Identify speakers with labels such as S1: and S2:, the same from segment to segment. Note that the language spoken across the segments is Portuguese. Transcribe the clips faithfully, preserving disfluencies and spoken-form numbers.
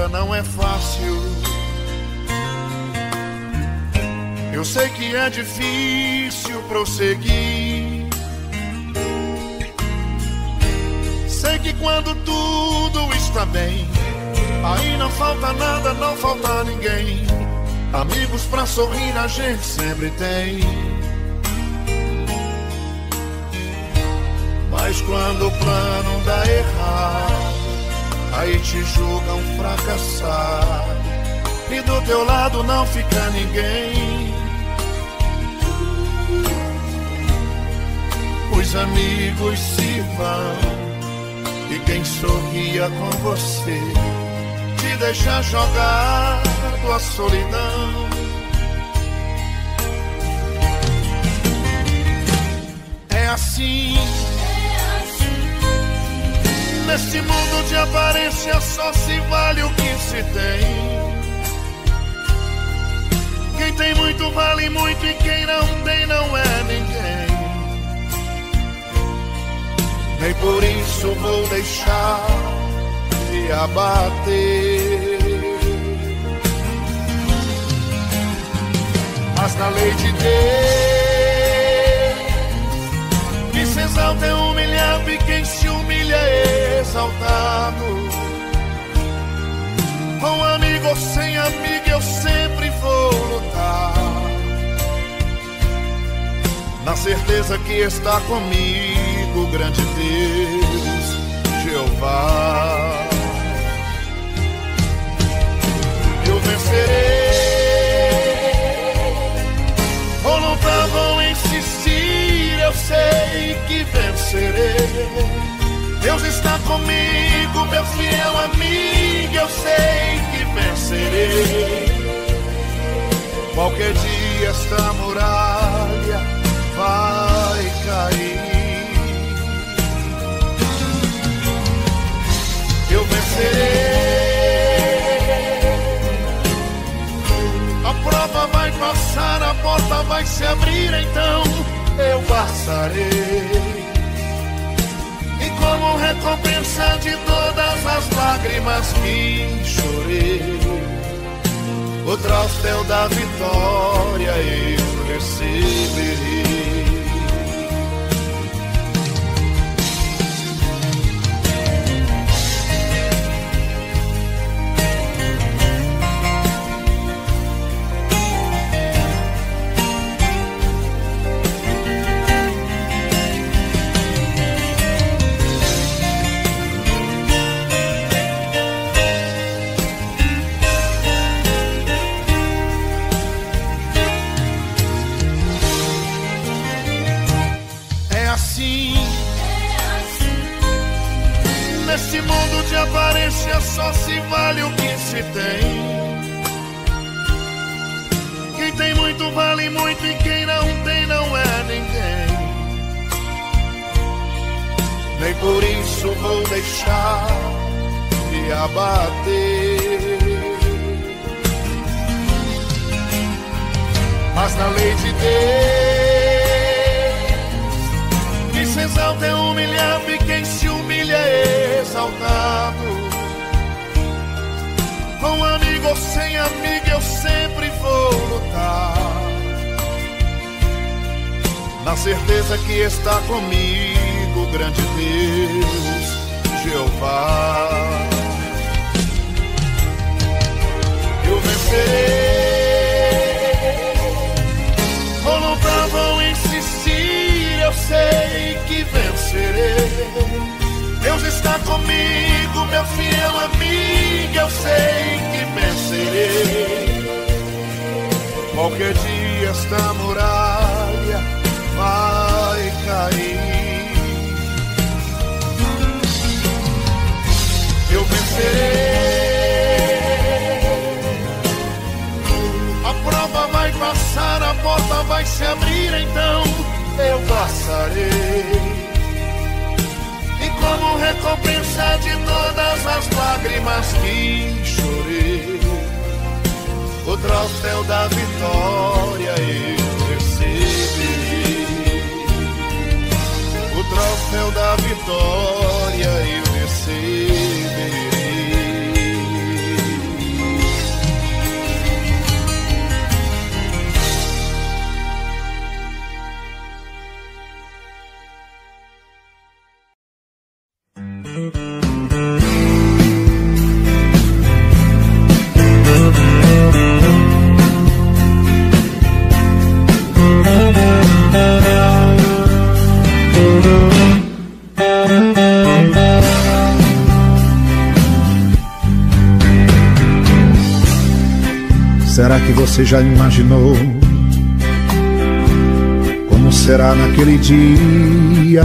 S1: não é fácil. Eu sei que é difícil prosseguir. Sei que quando tudo está bem, aí não falta nada, não falta ninguém. Amigos pra sorrir a gente sempre tem. Mas quando o plano dá errado, aí te julgam fracassado, e do teu lado não fica ninguém. Os amigos se vão, e quem sorria com você te deixa jogado à solidão. É assim, nesse mundo de aparência só se vale o que se tem. Quem tem muito vale muito e quem não tem não é ninguém. Nem por isso vou deixar de abater. Mas na lei de Deus, quem se exalta é humilhado e quem se humilha é exaltado. Com amigo ou sem amigo eu sempre vou lutar, na certeza que está comigo o grande Deus, Jeová. Eu vencerei, vou lutar, vou insistir, eu sei que vencerei. Deus está comigo, meu fiel amigo, eu sei que vencerei. Qualquer dia esta muralha vai cair. Eu vencerei. A prova vai passar, a porta vai se abrir, então eu passarei. E como recompensa de todas as lágrimas que chorei, o troféu da vitória eu receberei. Nesse mundo de aparência só se vale o que se tem. Quem tem muito vale muito e quem não tem não é ninguém. Nem por isso vou deixar de abater. Mas na lei de Deus, quem se exalta é humilhado e quem se humilha é exaltado. Com amigo ou sem amigo eu sempre vou lutar, na certeza que está comigo o grande Deus, Jeová. Eu vencerei, vou lutar, vou insistir, eu sei que vencerei. Deus está comigo, meu fiel amigo, eu sei que vencerei. Qualquer dia esta muralha vai cair. Eu vencerei. A prova vai passar, a porta vai se abrir, então eu passarei. Como recompensa de todas as lágrimas que chorei, o troféu da vitória eu receberei. O troféu da vitória eu receberei. Será que você já imaginou como será naquele dia,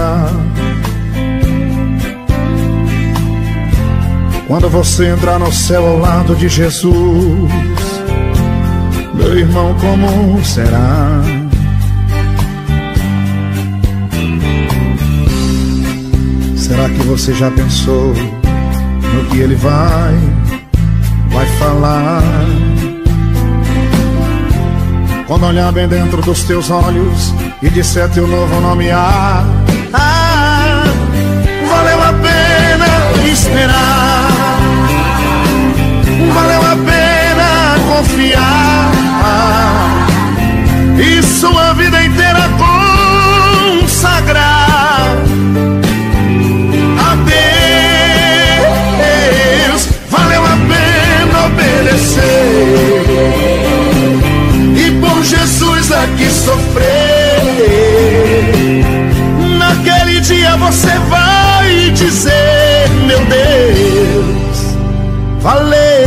S1: quando você entrar no céu ao lado de Jesus? Meu irmão, como será? Será que você já pensou no que ele vai, vai falar? Quando olhar bem dentro dos teus olhos e disser teu novo nome, ah, ah, valeu a pena esperar, valeu a pena confiar, ah, e sua vida inteira consagrar a Deus. Valeu a pena obedecer e por Jesus aqui sofrer. Naquele dia você vai dizer, meu Deus, valeu.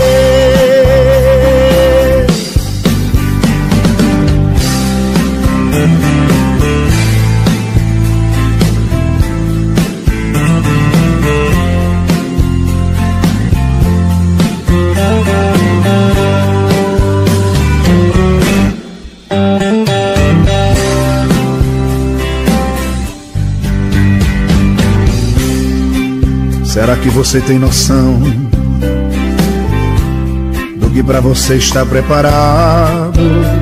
S1: Será que você tem noção do que pra você está preparado?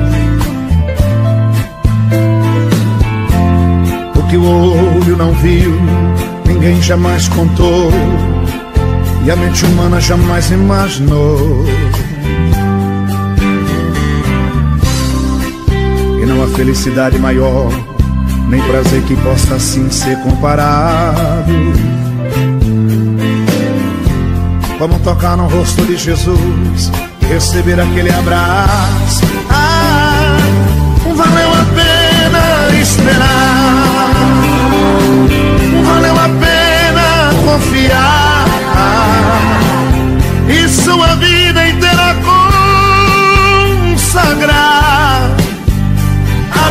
S1: O que o olho não viu, ninguém jamais contou, e a mente humana jamais imaginou. E não há felicidade maior, nem prazer que possa assim ser comparado. Vamos tocar no rosto de Jesus e receber aquele abraço. Ah, valeu a pena esperar, valeu a pena confiar, e sua vida inteira consagrar a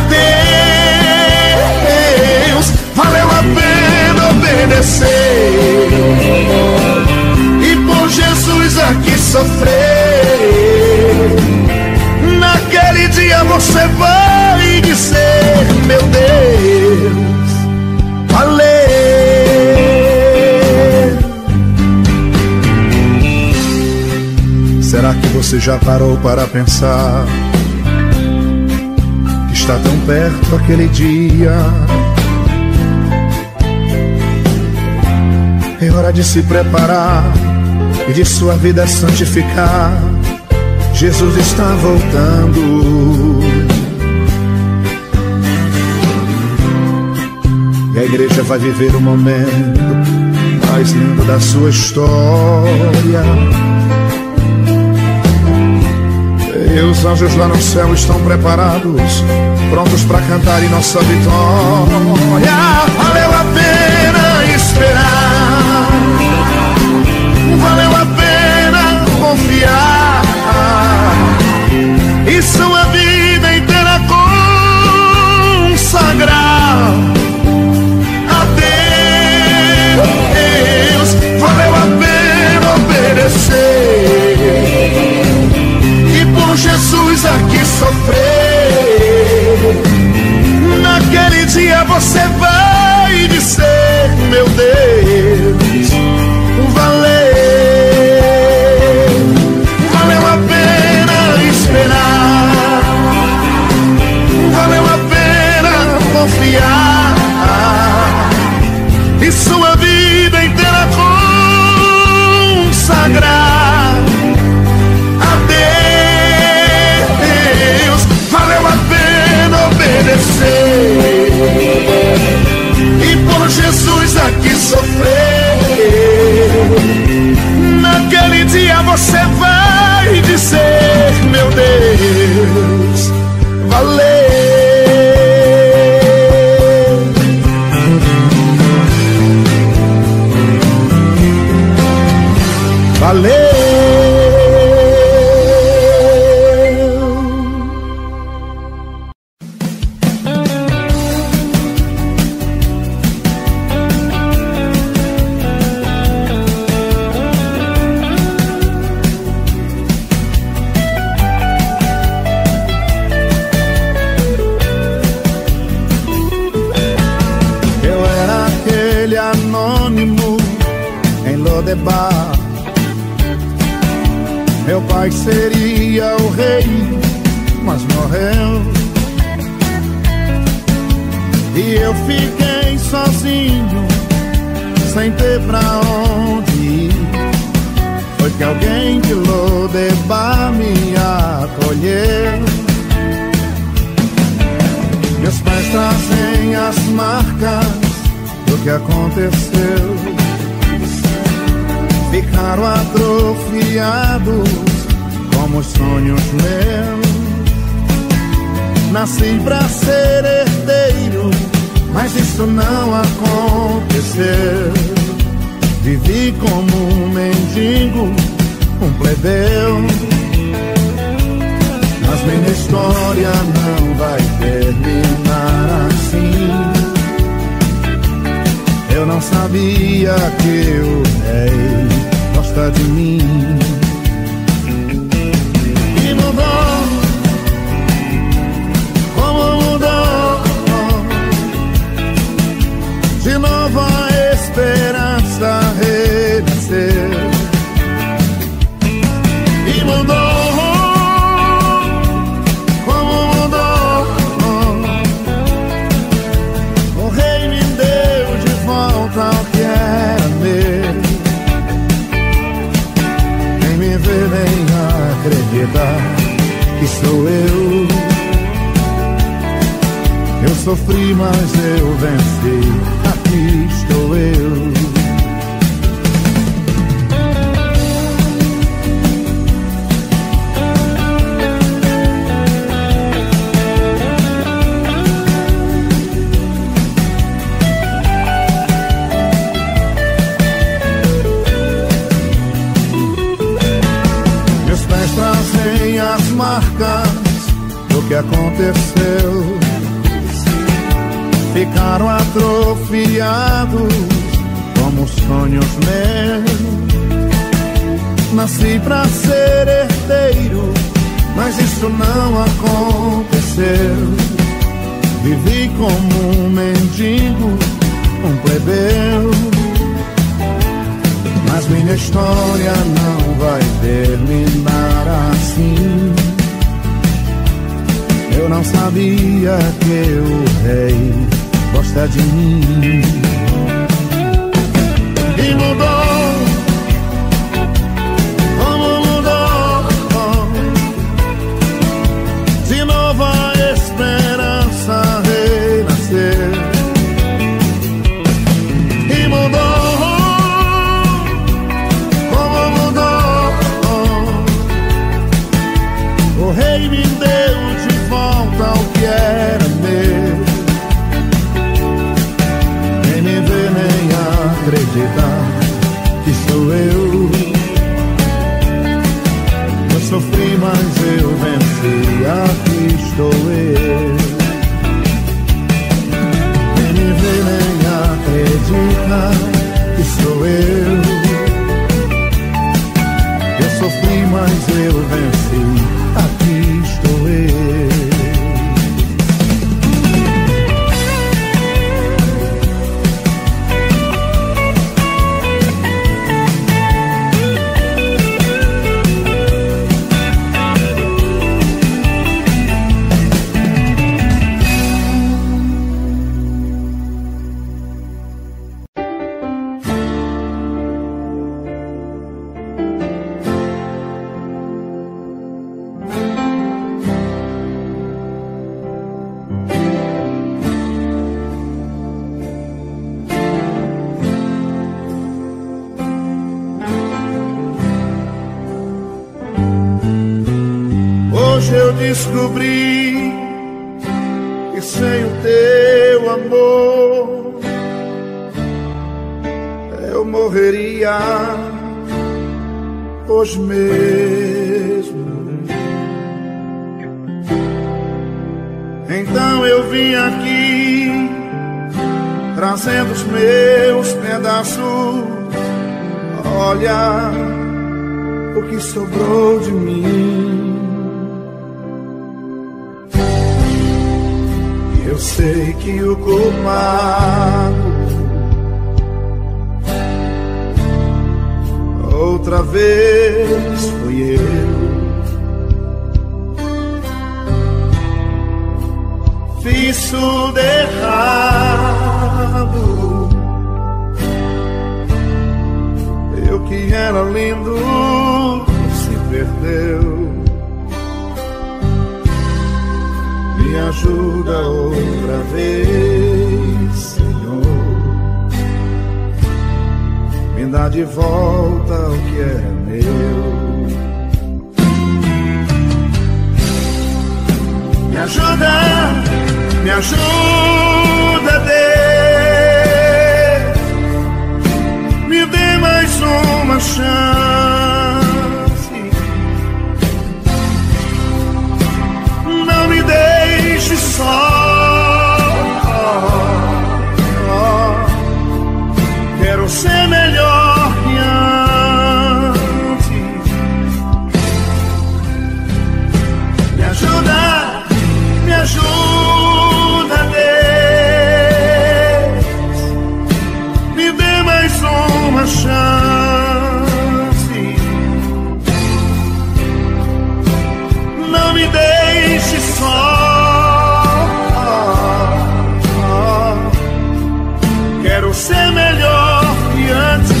S1: Deus. Valeu a pena obedecer e por Jesus aqui sofrer. Naquele dia você vai dizer, meu Deus, valeu. Será que você já parou para pensar que está tão perto aquele dia? É hora de se preparar e de sua vida santificar. Jesus está voltando e a igreja vai viver o momento mais lindo da sua história. E os anjos lá no céu estão preparados, prontos para cantar em nossa vitória. Valeu a pena esperar, valeu a pena confiar, e sua vida inteira consagrar a Deus. Valeu a pena obedecer e por Jesus aqui sofrer. Naquele dia você vai dizer, meu Deus, valeu. Valeu a pena esperar, valeu a pena confiar, e sua vida inteira consagrar a Deus. Valeu a pena obedecer e por Jesus aqui sofrer. Lodebar. Meu pai seria o rei, mas morreu. E eu fiquei sozinho, sem ter pra onde ir. Foi que alguém de Lodebar me acolheu. Meus pais trazem as marcas do que aconteceu. Ficaram atrofiados como os sonhos meus. Nasci pra ser herdeiro, mas isso não aconteceu. Vivi como um mendigo, um plebeu. Mas minha história não vai terminar assim. Eu não sabia que o rei gosta de mim. E mudou, como mudou. De novo a esperança renasceu. E mudou, como mudou. O rei me deu de volta ao que era meu. Quem me vê nem acredita que sou eu. Eu sofri, mas eu venci. Aqui estou eu. Meus pés trazem as marcas do que aconteceu. Ficaram atrofiados como sonhos meus. Nasci pra ser herdeiro, mas isso não aconteceu. Vivi como um mendigo, um plebeu. Mas minha história não vai terminar assim. Eu não sabia que o rei gosta de mim. E mudou, como mudou. De novo a esperança renasceu. E mudou, como mudou. O rei me deu de volta ao que era meu. Nem me vê nem acredita que sou eu. Eu sofri, mas eu venci. Aqui estou eu. Nem me vê nem acredita que sou eu. Eu sofri, mas eu venci. Aqui estou eu. Hoje eu descobri que sem o teu amor eu morreria hoje mesmo. Então eu vim aqui trazendo os meus pedaços. Olha o que sobrou de mim. Eu sei que o culpado outra vez fui eu. Fiz tudo errado. Eu que era lindo se perdeu. Me ajuda outra vez, Senhor. Me dá de volta o que é meu. Me ajuda, me ajuda, Deus. Me dê mais uma chance. Não me deixe só. Quero ser melhor que antes. Me ajuda, me ajuda, Deus. Me dê mais uma chance. Não me deixe só. Quero ser melhor que antes.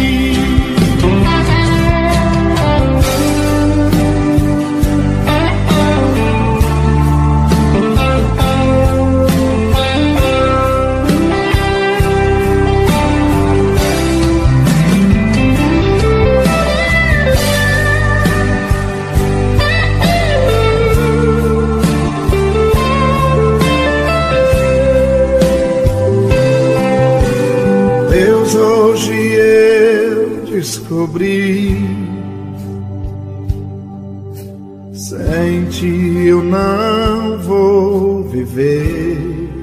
S1: Hoje eu descobri, sem ti eu não vou viver.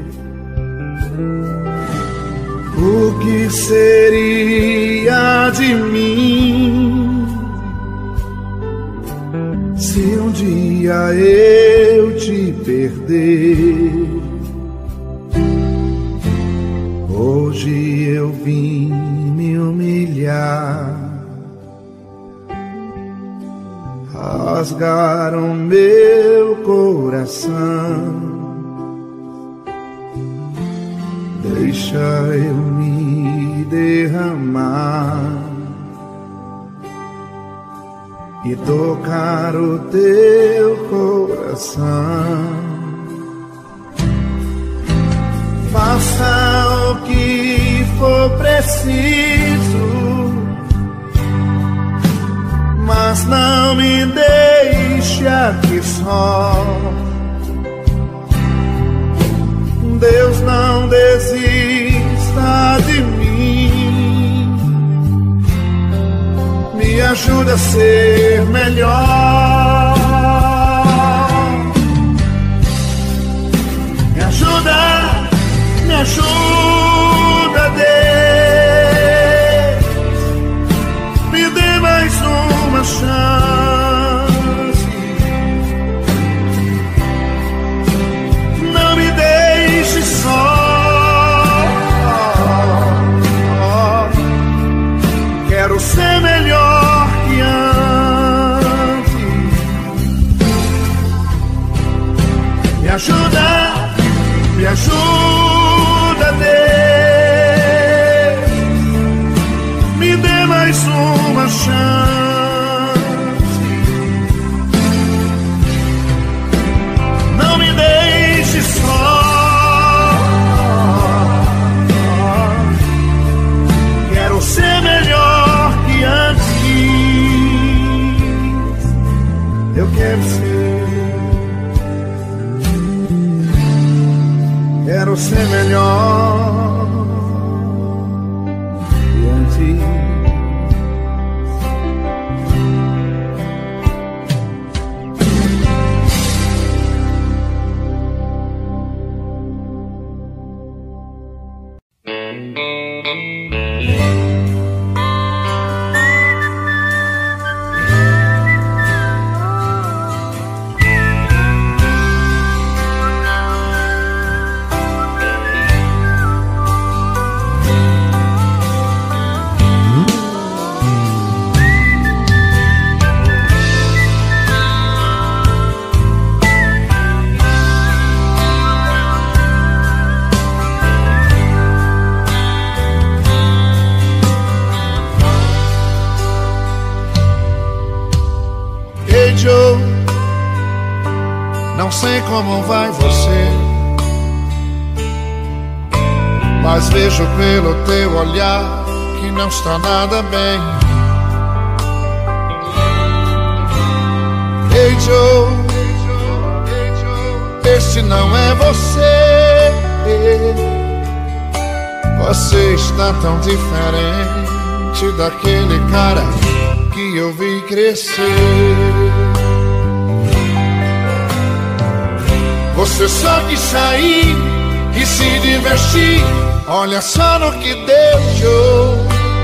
S1: O que seria de mim se um dia eu te perder? Hoje eu vim me humilhar, rasgaram meu coração. Deixa eu me derramar e tocar o teu coração. Faça o que for preciso, mas não me deixe aqui só. Deus, não desista de mim. Me ajuda a ser melhor. Me ajuda, me ajuda, Deus. Me dê mais uma chance. Não me deixe só. Quero ser melhor que antes. Me ajuda, me ajuda, Deus. Me dê mais uma chance. Não me deixe só. Quero ser melhor que antes. Eu quero ser. Quero ser melhor que antes. não sei como vai você, mas vejo pelo teu olhar que não está nada bem. Ei Joe, este não é você. Você está tão diferente daquele cara que eu vi crescer. Você só quis sair e se divertir. Olha só no que deu, Joe.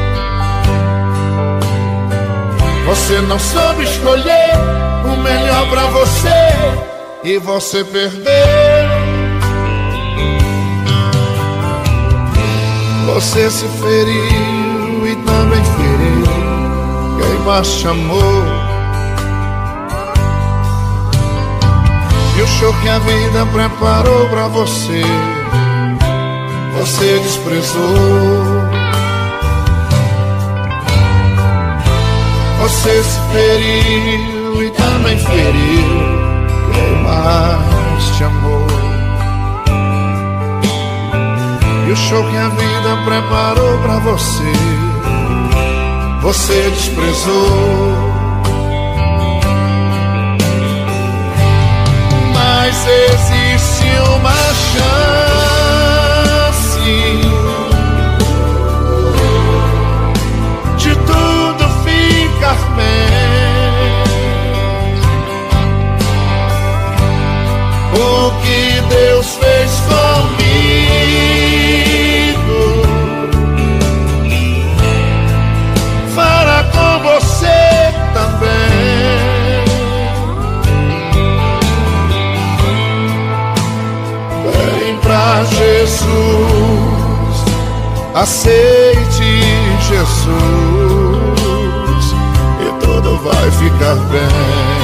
S1: Você não soube escolher o melhor pra você e você perdeu. Você se feriu e também feriu quem mais te amou. E o show que a vida preparou pra você, você desprezou. Você se feriu e também feriu quem mais te amou. E o show que a vida preparou pra você, você desprezou. Mas existe uma chance de tudo ficar bem. O que Deus fez comigo fará com você também. Vem pra Jesus, aceite Jesus e tudo vai ficar bem.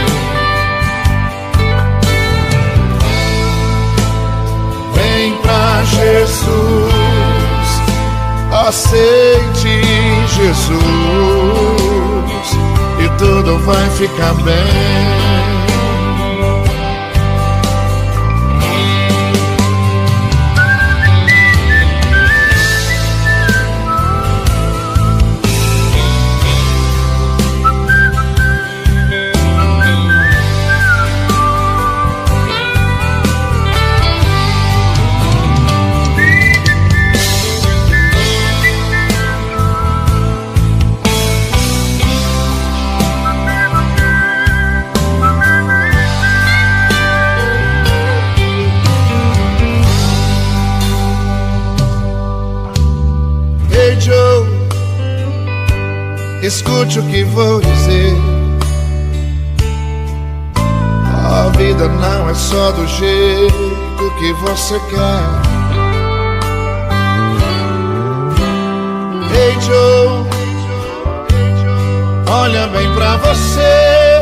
S1: Jesus, aceite Jesus e tudo vai ficar bem. Escute o que vou dizer. A vida não é só do jeito que você quer. Ei Joe, olha bem pra você.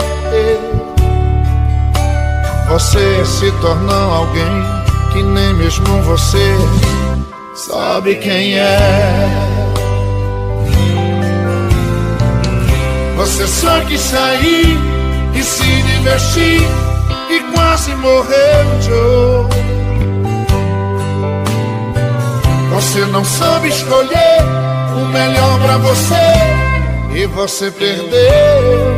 S1: Você se tornou alguém que nem mesmo você sabe quem é. Você só quis sair e se divertir e quase morreu, Joe. Você não soube escolher o melhor pra você e você perdeu.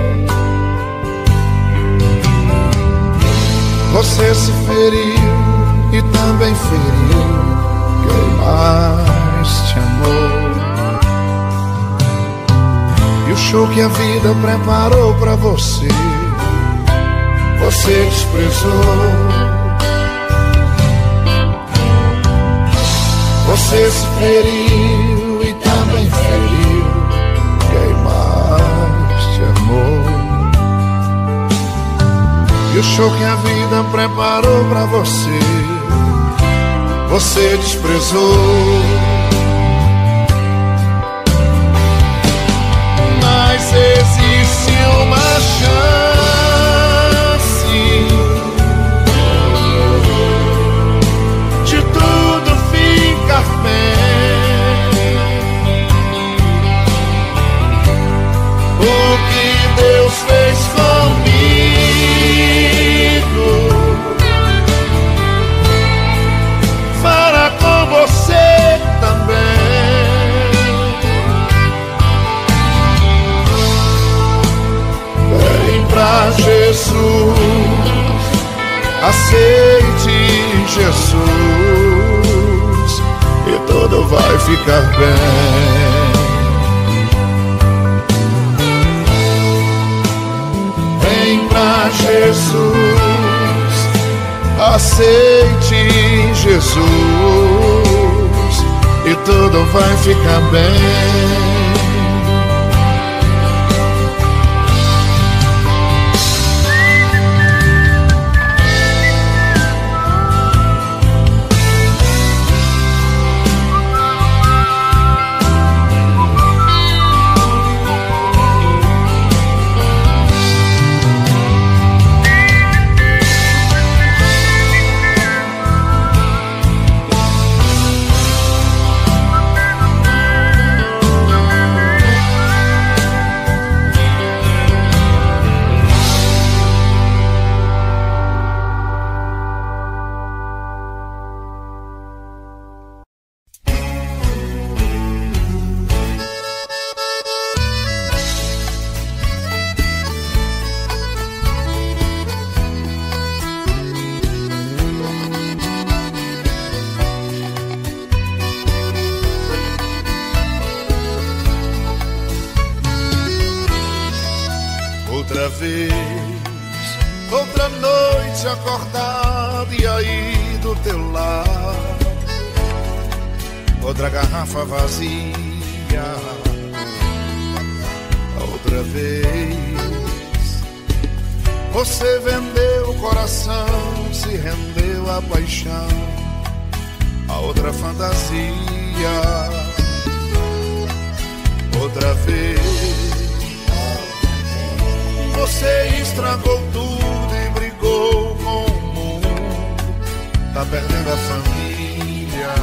S1: Você se feriu e também feriu quem mais te amou. E o show que a vida preparou pra você, você desprezou. Você se feriu e também feriu quem mais te amou. E o show que a vida preparou pra você, você desprezou. Mas existe uma chance de tudo ficar bem. O que Deus fez comigo Aceite Jesus e tudo vai ficar bem. Vem pra Jesus, aceite Jesus e tudo vai ficar bem.
S2: Outra vez, outra noite acordado e aí do teu lado, outra garrafa vazia. Outra vez, você vendeu o coração, se rendeu à paixão, a outra fantasia. Outra vez, você estragou tudo e brigou com o mundo, tá perdendo a família.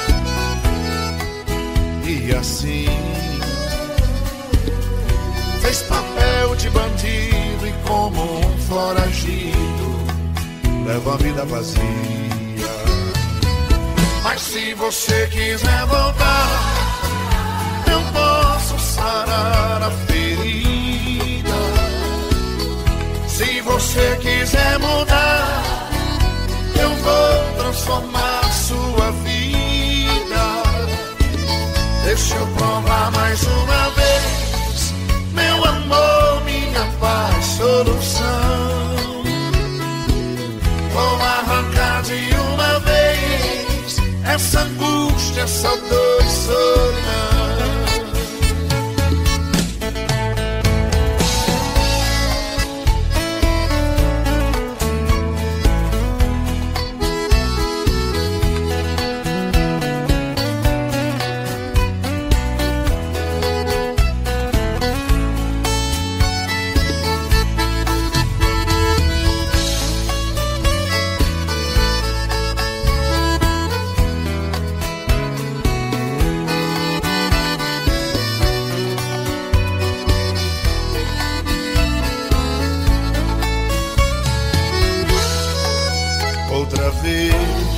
S2: E assim fez papel de bandido e como um foragido leva a vida vazia. Mas se você quiser voltar, eu posso sarar a ferida. Se você quiser mudar, eu vou transformar sua vida. Deixa eu provar mais uma vez, meu amor, minha paz, solução. Vou arrancar de uma vez essa angústia, essa dor e solidão. Outra vez,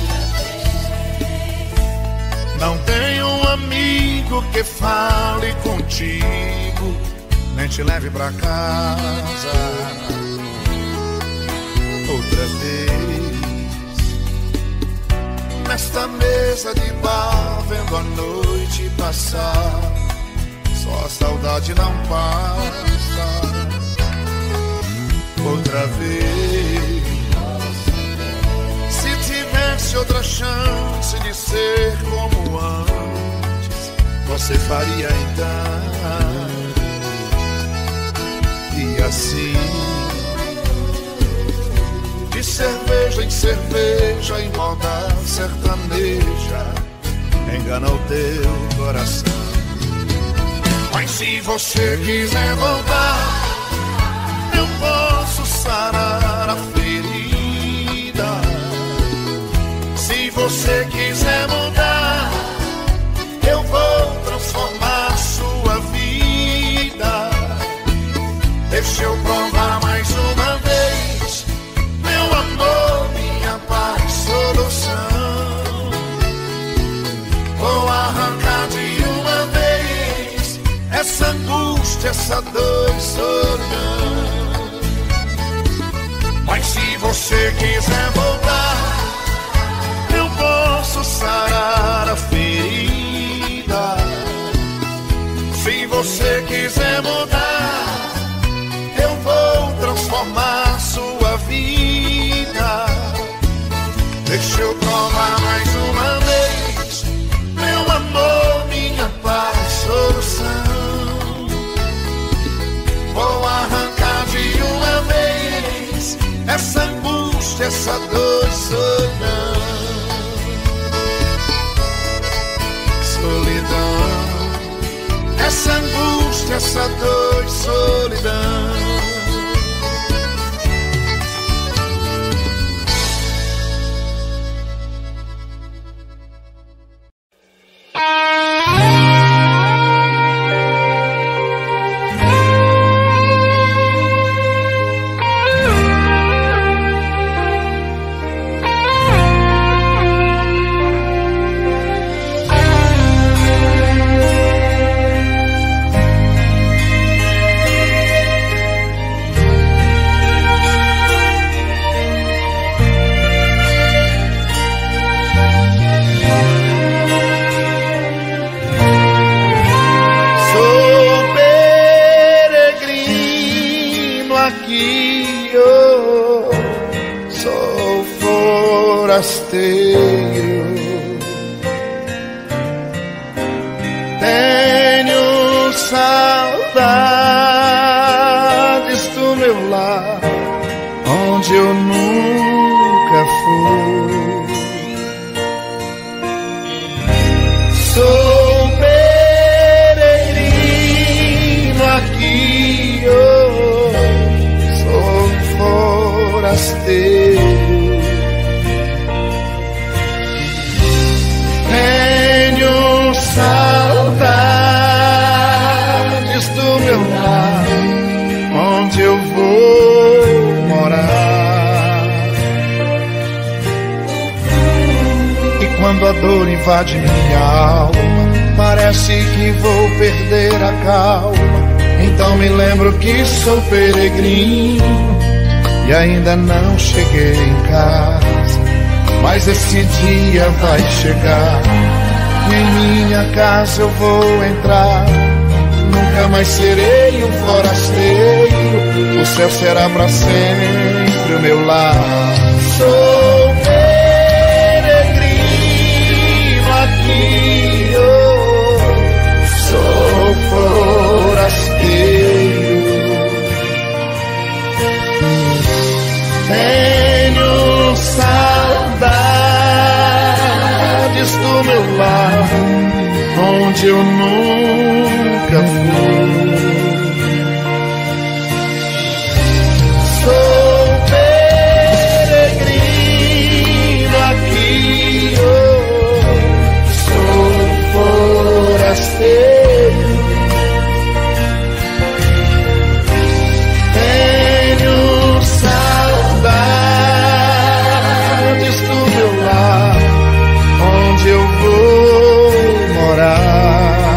S2: não tem um amigo que fale contigo, nem te leve pra casa. Outra vez, nesta mesa de bar, vendo a noite passar, só a saudade não passa. Outra vez, tivesse outra chance de ser como antes, você faria então. E assim, de cerveja em cerveja, em moda sertaneja, engana o teu coração. Mas se você quiser voltar, eu posso sarar a ferida. Se você quiser mudar, eu vou transformar sua vida. Deixa eu provar mais uma vez, meu amor, minha paz, solução. Vou arrancar de uma vez essa angústia, essa dor e solidão. Mas se você
S1: você quiser voltar, eu posso sarar a ferida. Se você quiser mudar, eu vou transformar sua vida. Deixa eu provar mais uma vez, meu amor, minha paz, solução. Vou arrancar de uma vez essa angústia, essa dor e solidão. Solidão, essa angústia, essa dor e solidão.
S2: Tenho saudades do meu lar, onde eu nunca fui. Sou peregrino aqui, oh, sou forasteiro. Saudades do meu lar, onde eu vou morar. E quando a dor invade minha alma, parece que vou perder a calma. Então me lembro que sou peregrino e ainda não cheguei em casa. Mas esse dia vai chegar, em minha casa eu vou entrar. Nunca mais serei um forasteiro, o céu será pra sempre o meu lar. Sou peregrino aqui, oh, sou forasteiro. Tenho saudades do meu lar, onde eu nunca fui. Sou peregrino aqui, oh, sou forasteiro. Tenho saudades do meu lar, onde eu vou morar.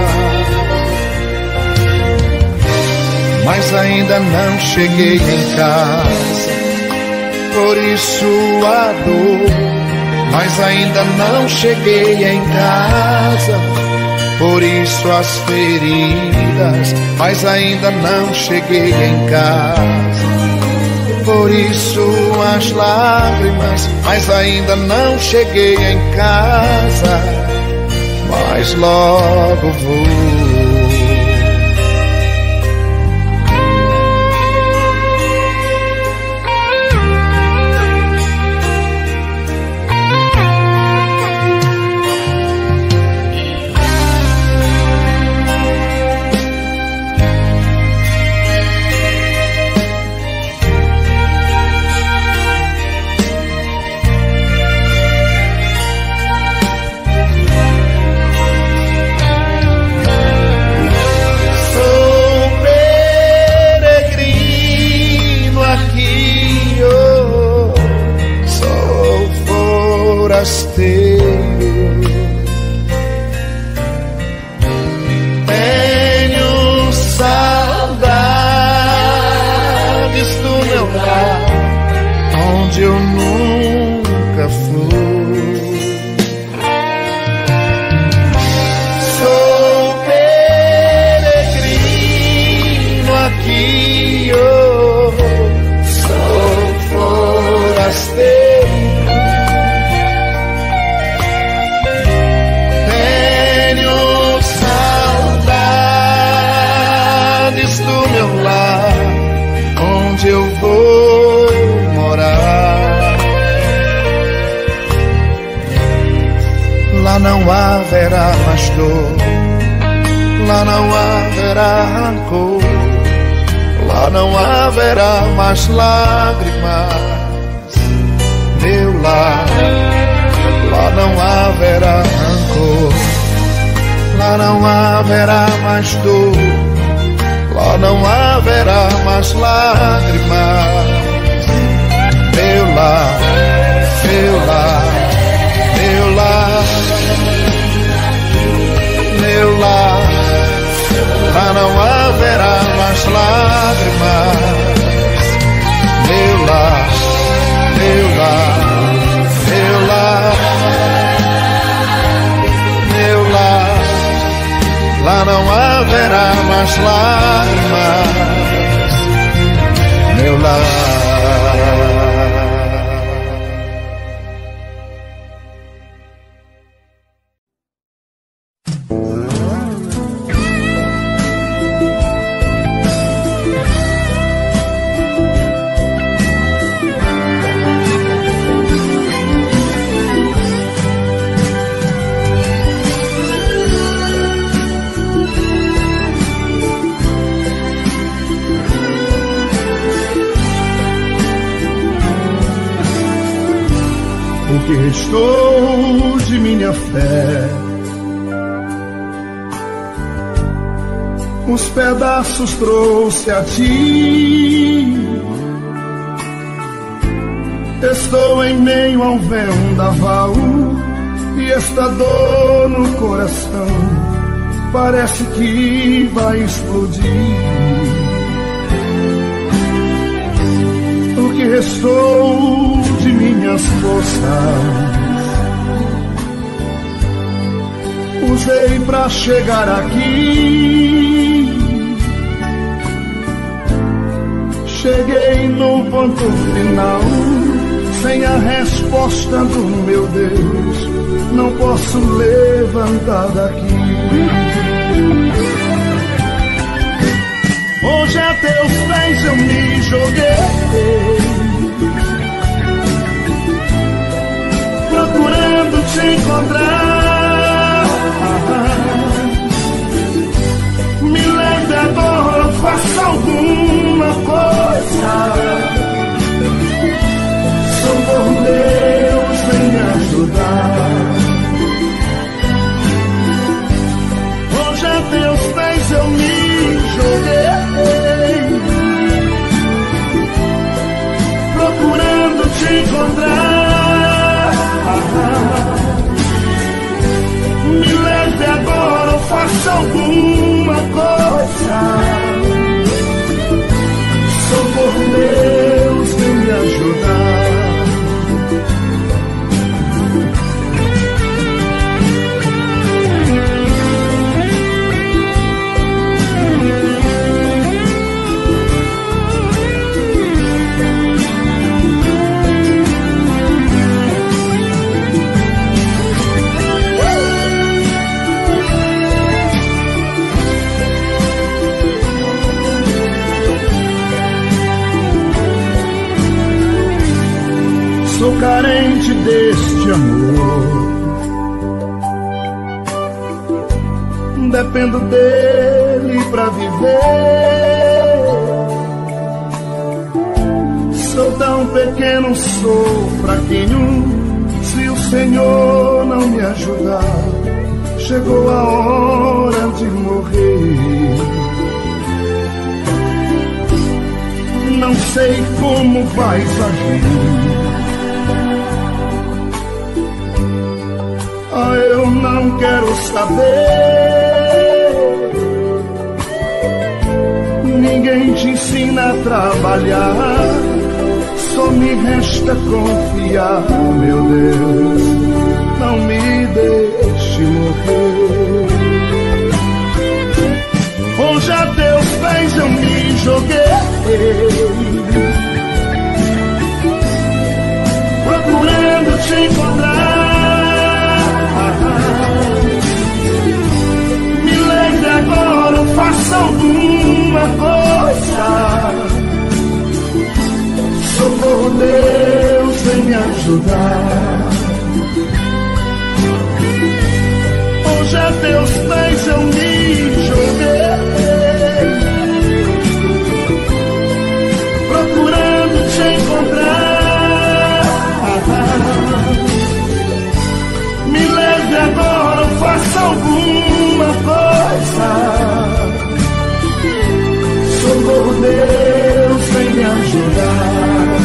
S2: Mas ainda não cheguei em casa, por isso a dor. Mas ainda não cheguei em casa, por isso as feridas. Mas ainda não cheguei em casa, por isso as lágrimas. Mas ainda não cheguei em casa, mas logo vou. Tenho saudades do meu lar, onde eu nunca fui. Sou peregrino aqui, oh, sou forasteiro. Tenho saudades do meu lar, onde eu vou morar. Lá não haverá mais dor, lá não haverá rancor, lá não haverá mais lágrimas. Meu lar, lá não haverá rancor, lá não haverá mais dor, lá não haverá mais lágrimas. Meu lar, meu lar, meu lar, meu lar, lá não haverá mais lágrimas. Meu lar, meu lar, meu lar, meu lar, lá não haverá mais lágrimas. Meu lar.
S1: O que restou de minha fé, os pedaços trouxe a ti. Estou em meio ao vendaval e esta dor no coração parece que vai explodir. O que restou de minhas forças usei pra chegar aqui. Cheguei no ponto final, sem a resposta do meu Deus, não posso levantar daqui. Hoje a teus pés eu me joguei, procurando te encontrar. Me leve agora, faça alguma coisa. Socorro, Deus, vem me ajudar. Hoje a teus pés eu me joguei, procurando te encontrar. Me leve agora, faça alguma coisa. Socorro, Deus, vem me ajudar. Sou carente deste amor, dependo dele pra viver. Sou tão pequeno, sou fraquinho, se o Senhor não me ajudar, chegou a hora de morrer. Não sei como vais agir, ah, eu não quero saber. Ninguém te ensina a trabalhar,
S2: só me resta confiar, meu Deus, não me deixe morrer. Hoje a teus pés eu me joguei, procurando te encontrar. Me lembre agora ou faça alguma coisa. Socorro, Deus, vem me ajudar. Hoje a teus pés eu me joguei, procurando te encontrar. Me leve agora, faça alguma coisa. Socorro, Deus, vem me ajudar.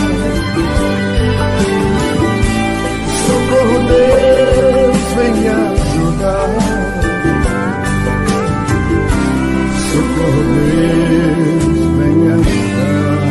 S2: Socorro, Deus, vem me ajudar. Socorro, Deus, vem me ajudar.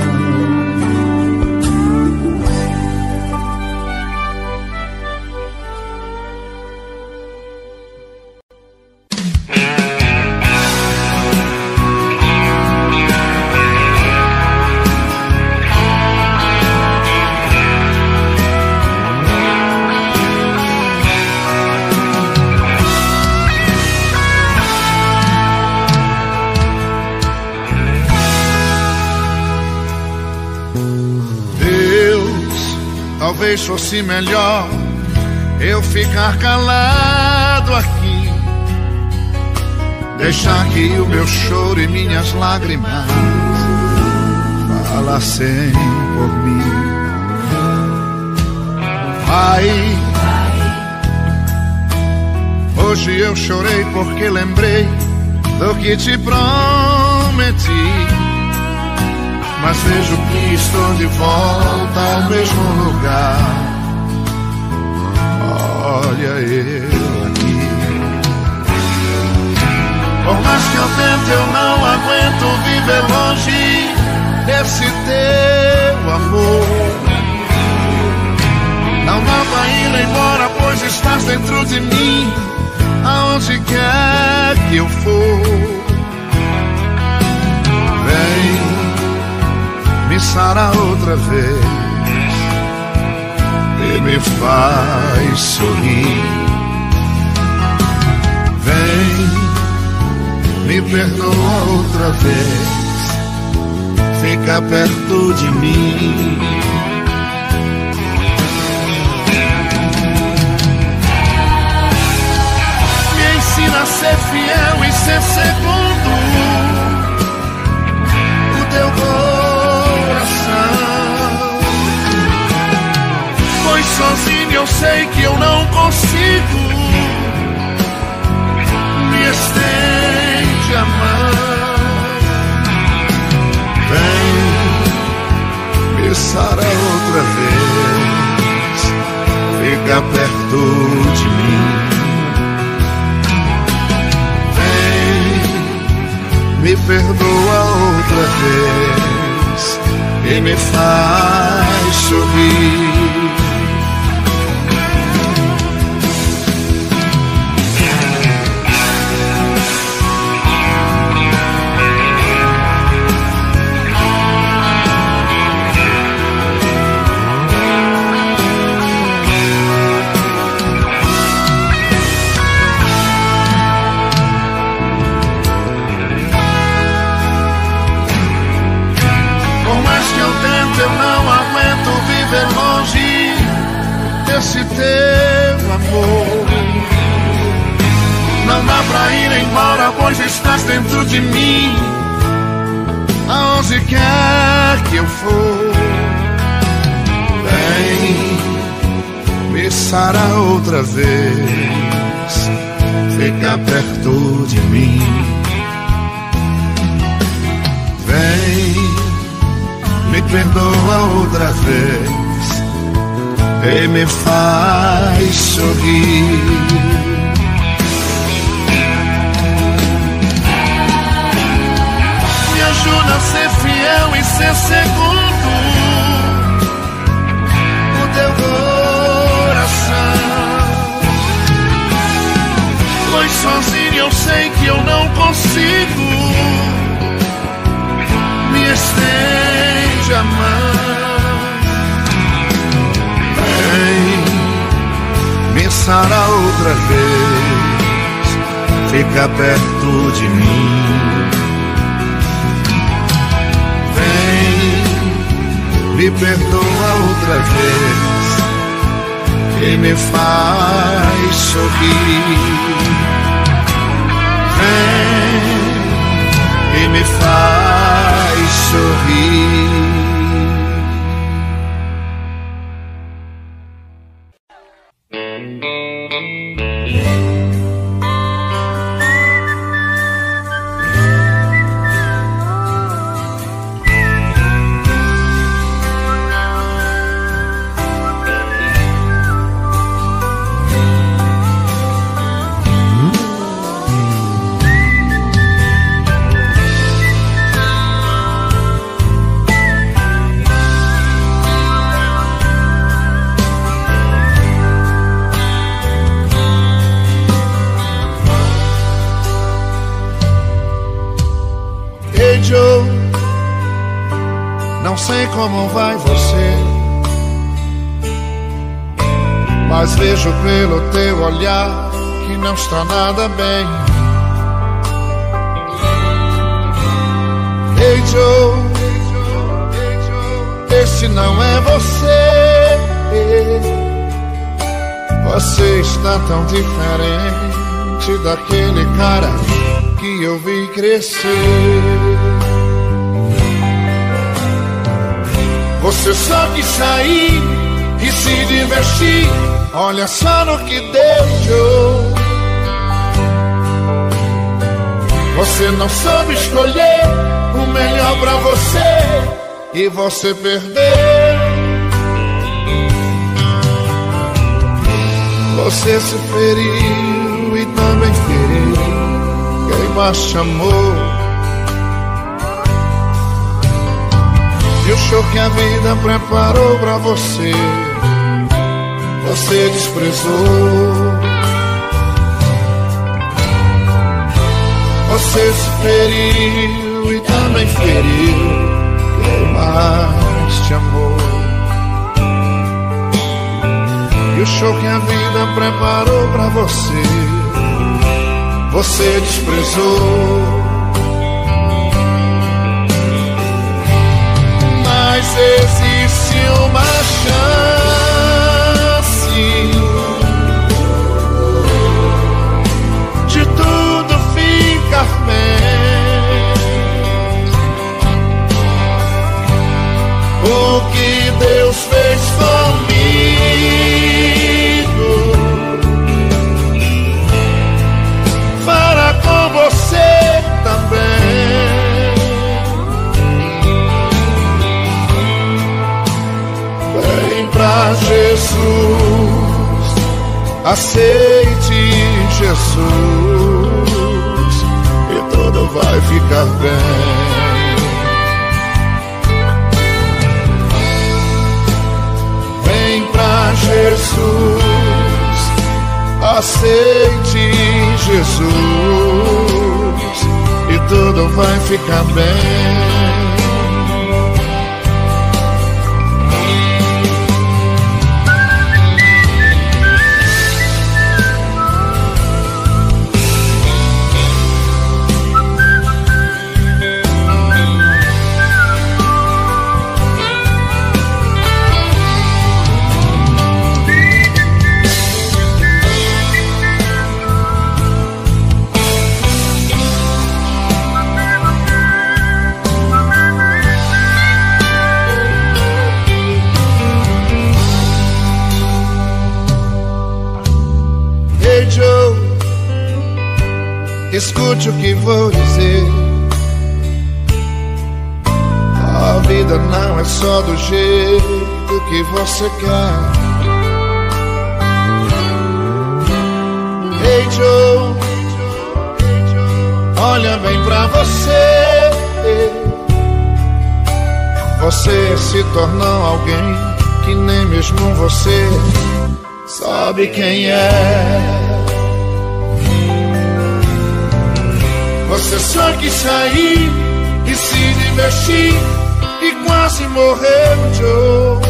S2: Talvez fosse melhor eu ficar calado aqui, deixar que o meu choro e minhas lágrimas falassem por mim. Pai, hoje eu chorei porque lembrei do que te prometi, mas vejo que estou de volta ao mesmo lugar. Olha eu aqui. Por mais que eu tente, eu não aguento viver longe desse teu amor. Não dá pra ir embora, pois estás dentro de mim, aonde quer que eu for. Vem me sara outra vez e me faz sorrir. Vem, me perdoa outra vez, fica perto de mim. Me ensina a ser fiel e ser segundo o teu coração, pois sozinho eu sei que eu não consigo. Me estende a mão, vem me sara outra vez, fica perto de mim. Vem, me perdoa outra vez e me faz sorrir. Eu não aguento viver longe desse teu amor. Não dá pra ir embora, pois estás dentro de mim, aonde quer que eu for. Vem, me sara outra vez, fica perto de mim. Vem, me perdoa outra vez e me faz sorrir. Me ajuda a ser fiel e ser segundo
S1: sei que eu não consigo. Me estende a mão, vem me sarar outra vez, fica perto de mim. Vem, me perdoa outra vez e me faz sorrir. Vem e me faz sorrir.
S2: Não sei como vai você, mas vejo pelo teu olhar que não está nada bem. Ei Joe, esse não é você. Você está tão diferente daquele cara que eu vi crescer. Você só quis sair e se divertir, olha só no que deu, Joe. Você não soube escolher o melhor pra você e você perdeu. Você se feriu e também feriu quem mais te amou. E o show que a vida preparou pra você, você desprezou. Você se feriu e também feriu quem mais te amou. E o show que a vida preparou pra você, você desprezou. Mas existe uma chance de tudo ficar bem. O que Deus fez comigo fará com você também. Pra Jesus, aceite Jesus e tudo vai ficar bem. Vem pra Jesus, aceite Jesus e tudo vai ficar bem. Escute o que vou dizer. A vida não é só do jeito que você quer. Ei Joe, olha bem pra você. Você se tornou alguém que nem mesmo você sabe quem é.
S1: Você só quis sair e se divertir e quase morreu de dor.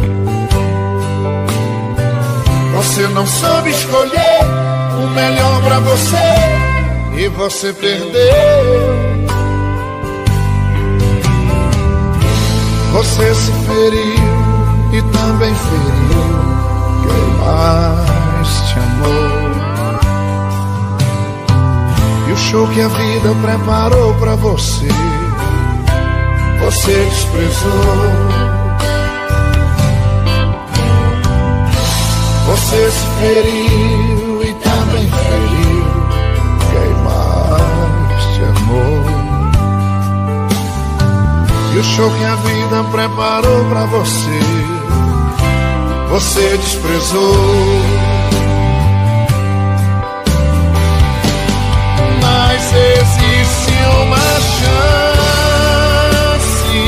S1: Você não soube escolher o melhor pra você e você perdeu. Você se feriu e também feriu quem mais te amou. E o show que a vida preparou pra você, você desprezou. Você se feriu e também feriu quem mais te amou. E o show que a vida preparou pra você, você desprezou. Mas existe uma chance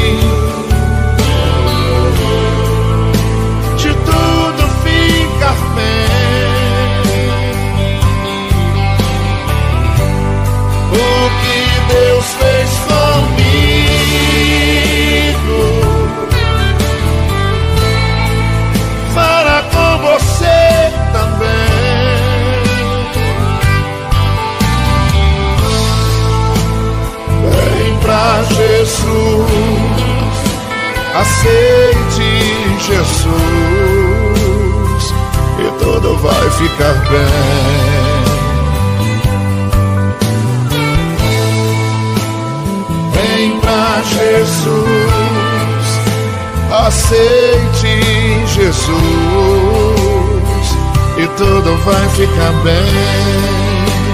S1: de tudo ficar bem. O que Deus fez comigo fará com você também. Vem pra Jesus, aceite Jesus e tudo vai ficar bem. Vem pra Jesus, aceite Jesus e tudo vai ficar bem.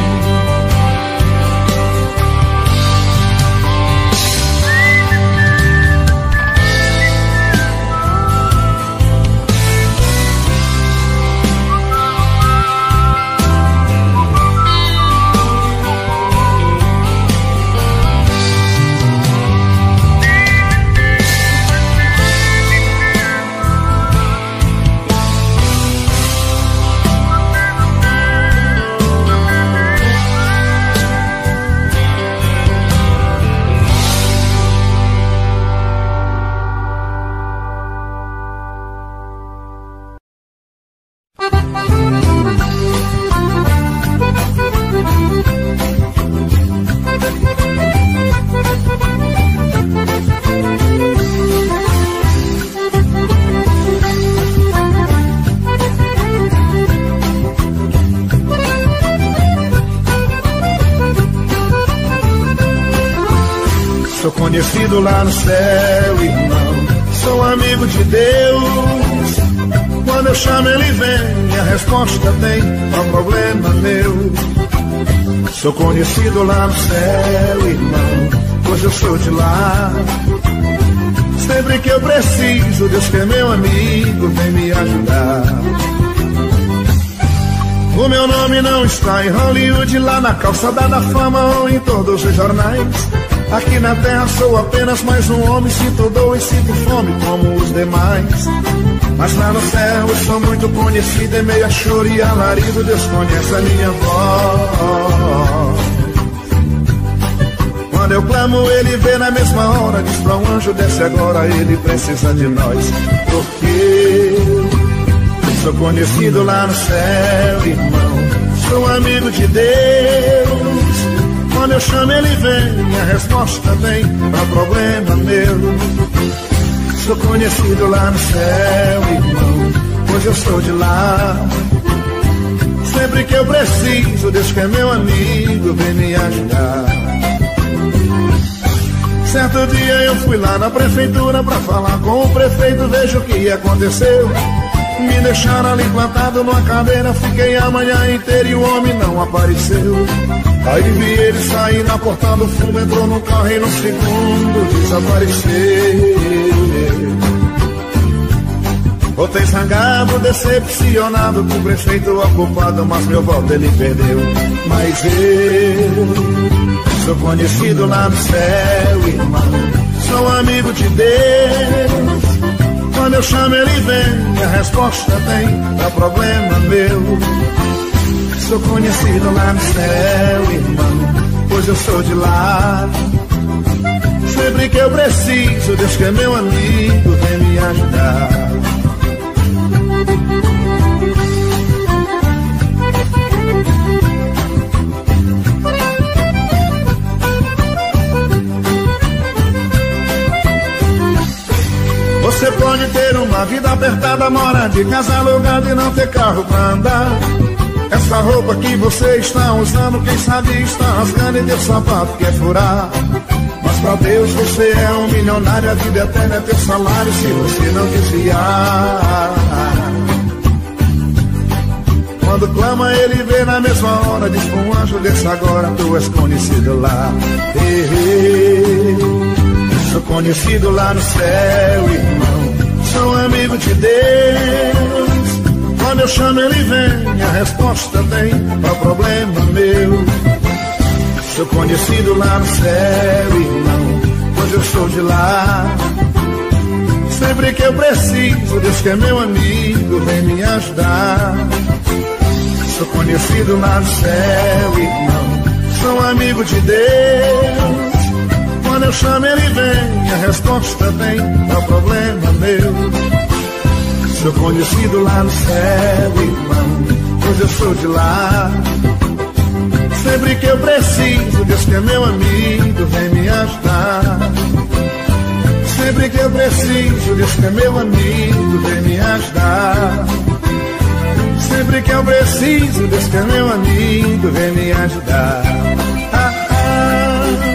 S2: Conhecido lá no céu, irmão, sou amigo de Deus. Quando eu chamo ele vem, a resposta tem, é um problema meu. Sou conhecido lá no céu, irmão, pois eu sou de lá. Sempre que eu preciso, Deus que é meu amigo, vem me ajudar. O meu nome não está em Hollywood, lá na calçada da fama ou em todos os jornais. Aqui na terra sou apenas mais um homem, sinto dor e sinto fome como os demais. Mas lá no céu eu sou muito conhecido, em meio a choro e alarido, Deus conhece a minha voz. Quando eu clamo ele vê na mesma hora, diz pra um anjo desce agora, ele precisa de nós. Porque eu sou conhecido lá no céu, irmão, sou amigo de Deus. Quando eu chamo ele vem, a resposta vem, pra problema meu. Sou conhecido lá no céu, irmão, pois eu sou de lá. Sempre que eu preciso, Deus que é meu amigo, vem me ajudar. Certo dia eu fui lá na prefeitura pra falar com o prefeito, veja o que aconteceu. Me deixaram ali plantado numa cadeira, fiquei a manhã inteira e o homem não apareceu. Aí vi ele sair na porta do fundo, entrou no carro e no segundo desapareceu. Voltei zangado, decepcionado, com o prefeito ocupado, mas meu voto ele perdeu. Mas eu sou conhecido lá no céu, irmão, sou amigo de Deus. Quando eu chamo ele vem, a resposta tem, é problema meu. Sou conhecido lá no céu, irmão, pois eu sou de lá. Sempre que eu preciso, Deus que é meu amigo, vem me ajudar. Você pode ter uma vida apertada, morar de casa alugada e não ter carro pra andar. Essa roupa que você está usando, quem sabe está rasgando e teu sapato quer furar. Mas pra Deus você é um milionário, a vida eterna é teu salário se você não desviar. Quando clama ele vê na mesma hora, diz pra um anjo, desça agora, tu és conhecido lá. Ei, ei, sou conhecido lá no céu, irmão, sou amigo de Deus. Quando eu chamo ele vem, a resposta vem ao problema meu. Sou conhecido lá no céu, irmão, pois eu sou de lá. Sempre que eu preciso, Deus que é meu amigo, vem me ajudar. Sou conhecido lá no céu, irmão, sou amigo de Deus. Quando eu chamo ele vem, a resposta vem ao problema meu. Sou conhecido lá no céu, irmão, pois eu sou de lá. Sempre que eu preciso, Deus que é meu amigo, vem me ajudar. Sempre que eu preciso, Deus que é meu amigo, vem me ajudar. Sempre que eu preciso, Deus que é meu amigo, vem me ajudar. Ah, ah.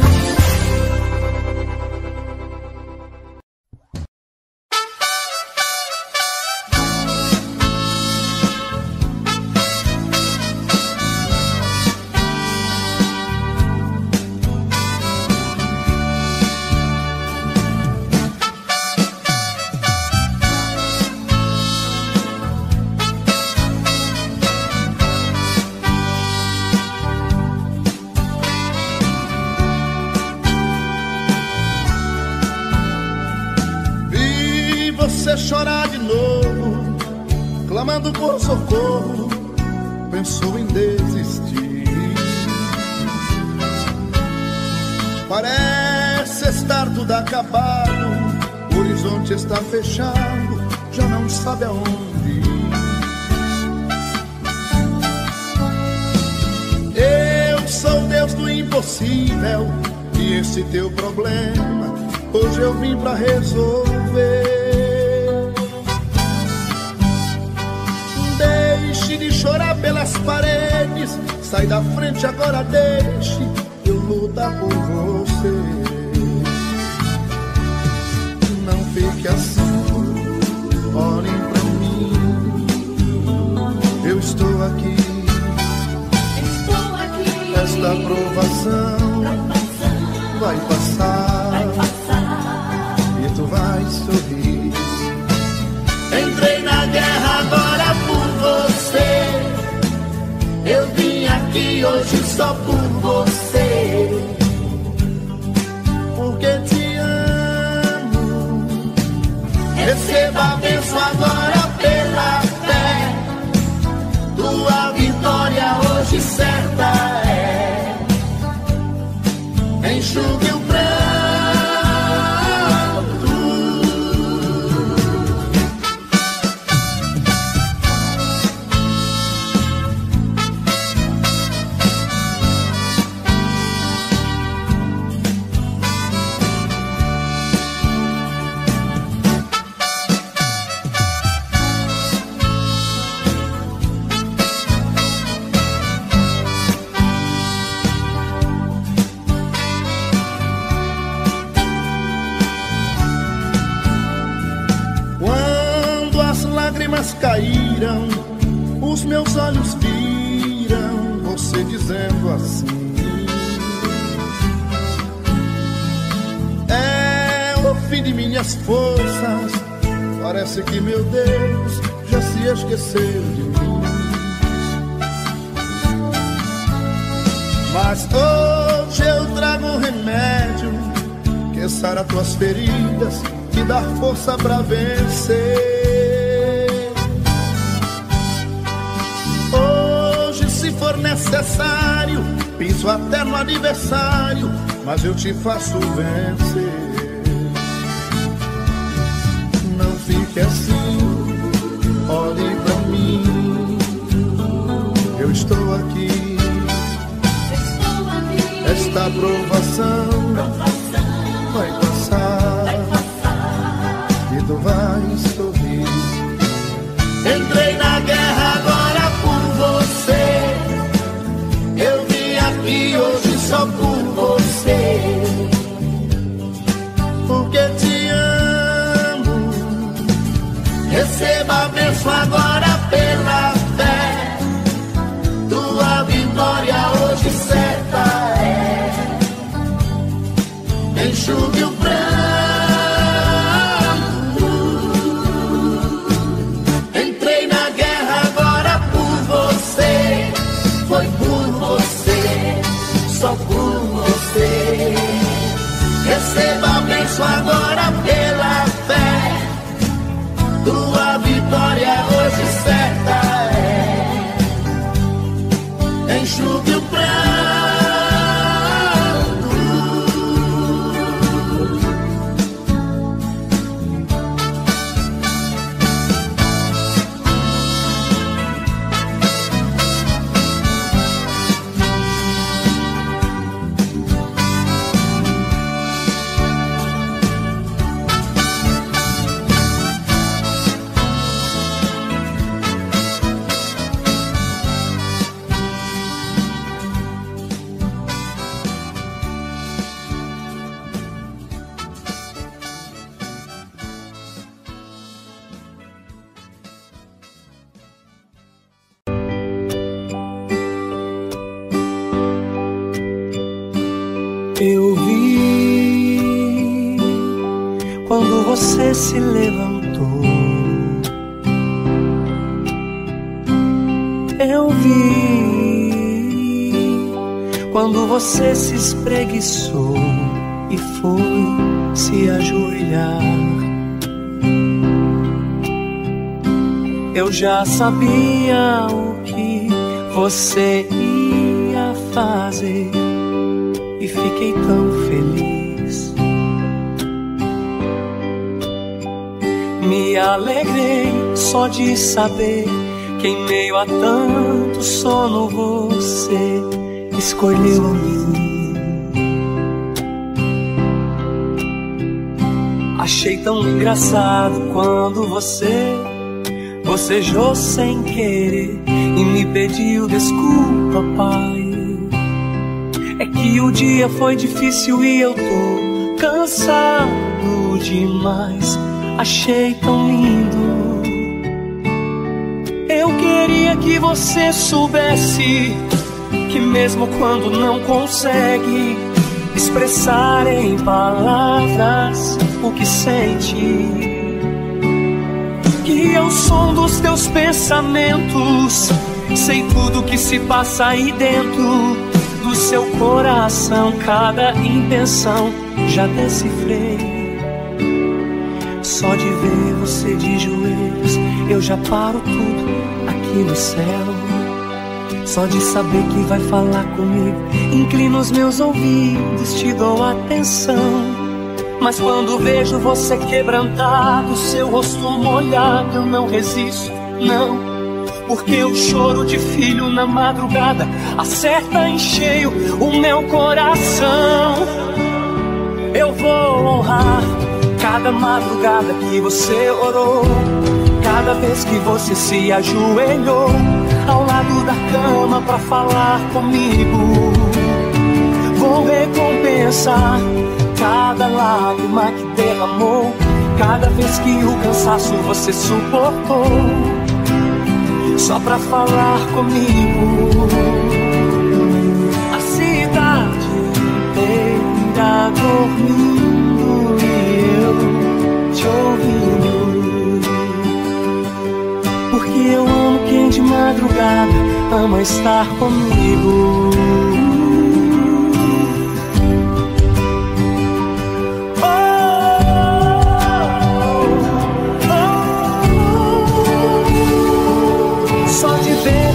S1: Chorar de novo, clamando por socorro, pensou em desistir. Parece estar tudo acabado, o horizonte está fechado, já não sabe aonde ir. Eu sou Deus do impossível, e esse teu problema hoje eu vim pra resolver. Deixe de chorar pelas paredes, sai da frente agora, deixe eu lutar por você. Não fique assim, olhem pra mim, eu estou aqui.
S3: Estou aqui.
S1: Esta provação vai passar,
S3: vai passar,
S1: e tu vais sorrir.
S3: Entrei na guerra agora por você, eu vim aqui hoje só por você,
S1: porque te amo.
S3: receba a bênção agora pela fé, tua vitória hoje certa é, enxugue o pranto.
S1: Caíram, os meus olhos viram você dizendo assim: é o fim de minhas forças, parece que meu Deus já se esqueceu de mim. Mas hoje eu trago um remédio que sara tuas feridas, te dá força pra vencer. Hoje, se for necessário,
S2: piso até no aniversário, mas eu te faço vencer. Não fique assim, olhe pra mim, eu estou aqui. Esta provação vai passar e tu vais sorrir.
S3: Entrei na guerra agora por você, eu vim aqui hoje só por você, porque te amo. Receba a bênção agora pela fé, tua vitória hoje certa é. Enxugue o pranto. Entrei na guerra agora por você, foi por você, só por você. Receba a bênção agora pela fé, tua vitória hoje certa é. Enxugue o pranto.
S4: Eu vi quando você se levantou, eu vi quando você se espreguiçou e foi se ajoelhar. Eu já sabia o que você ia fazer e fiquei tão feliz. Me alegrei só de saber que em meio a tanto sono você escolheu a mim. Achei tão engraçado quando você bocejou sem querer e me pediu desculpa, pai. É que o dia foi difícil e eu tô cansado demais. Achei tão lindo. Eu queria que você soubesse que mesmo quando não consegue expressar em palavras o que sente, que eu sou dos teus pensamentos, sei tudo que se passa aí dentro do seu coração, cada intenção já decifrei. Só de ver você de joelhos eu já paro tudo aqui no céu. Só de saber que vai falar comigo inclino os meus ouvidos, te dou atenção. Mas quando vejo você quebrantado, seu rosto molhado, eu não resisto, não. Porque o choro de filho na madrugada acerta em cheio o meu coração. Eu vou honrar cada madrugada que você orou, cada vez que você se ajoelhou ao lado da cama pra falar comigo. Vou recompensar cada lágrima que derramou, cada vez que o cansaço você suportou, só pra falar comigo. A cidade inteira dormindo e eu te ouvindo, porque eu amo quem de madrugada ama estar comigo.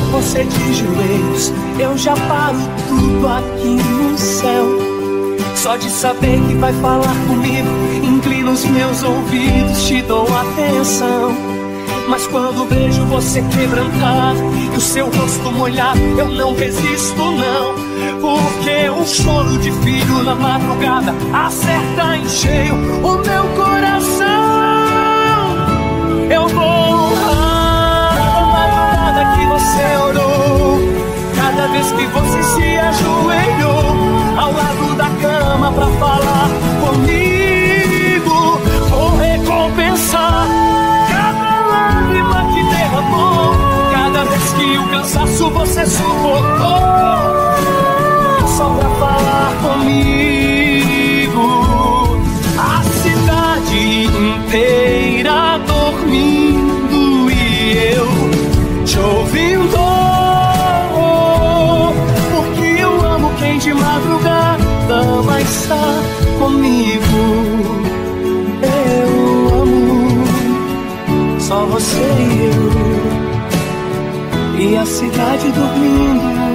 S4: você de joelhos, eu já paro tudo aqui no céu. Só de saber que vai falar comigo, inclino os meus ouvidos, te dou atenção. Mas quando vejo você quebrantar e o seu rosto molhado, eu não resisto não. Porque um choro de filho na madrugada acerta em cheio o meu coração. Eu vou honrar cada madrugada que você orou, cada vez que você se ajoelhou ao lado da cama pra falar comigo. Vou recompensar cada lágrima que derramou, cada vez que o cansaço você suportou só pra falar comigo. A cidade inteira dormindo e eu te ouvindo, porque eu amo quem de madrugada vai estar comigo. Eu amo só você e eu, e a cidade dormindo.